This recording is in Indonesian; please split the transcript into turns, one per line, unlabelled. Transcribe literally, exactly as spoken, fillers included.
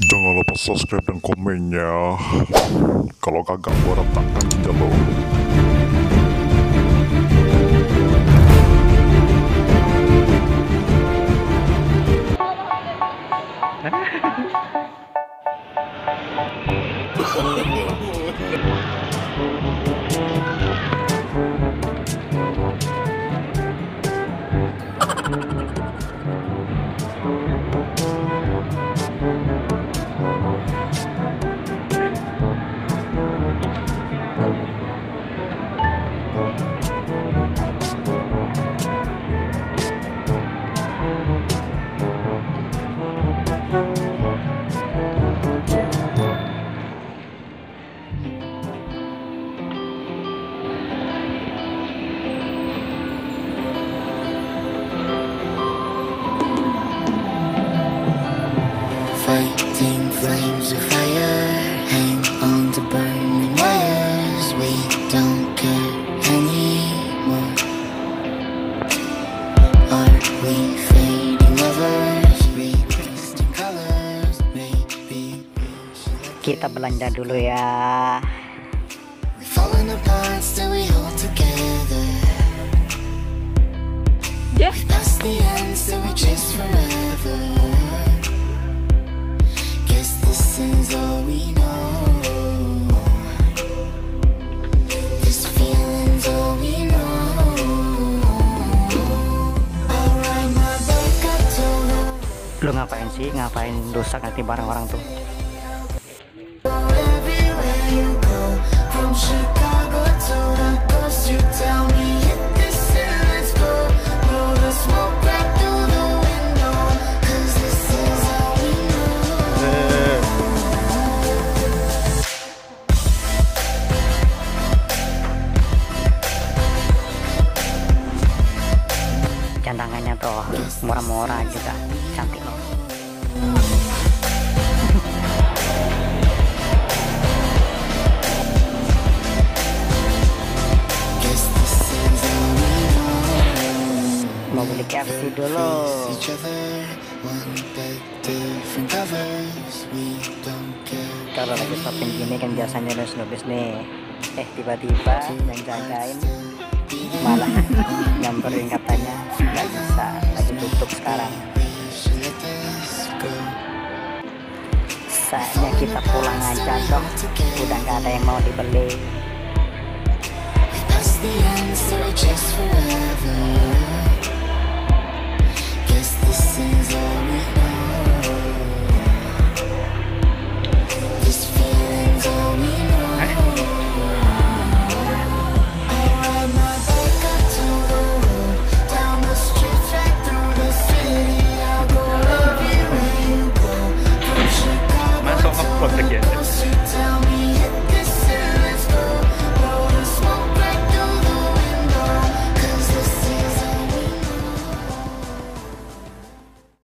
Jangan lupa subscribe dan komennya. Kalau kagak gua retakan jalo.
Fighting flames of fire, hang on to burning wires. We don't care anymore. Are we fading lovers, repressed in colors? Maybe we should let
Kita belanja dulu ya.
We're falling apart, still we hold together.
Yeah.
We've passed the end, still we chase forever. Guess this is all we know. This feeling's all we know. I'll ride my bike up to
Lu ngapain sih? Ngapain rusak nanti barang orang tuh?
everywhere you go. From Chicago to the coast, you tell me hit this and let's go. Blow the smoke right through the window, 'cause this is all we know.
Candangannya tuh murah-murah juga, cantik loh.
Guess this is all we know.
Mau beli K F C dulu.
Face each other, one bed, different covers. We don't care.
Kalau lagi shopping gini kan biasanya nubis nih. Eh tiba-tiba yang jagain malah nyamperin, katanya nggak bisa, lagi tutup sekarang.
We should let this go.
Saatnya kita pulang aja dong, udah nggak ada yang mau dibeli.
We've passed the end, so we chase forever. Guess this is all we know.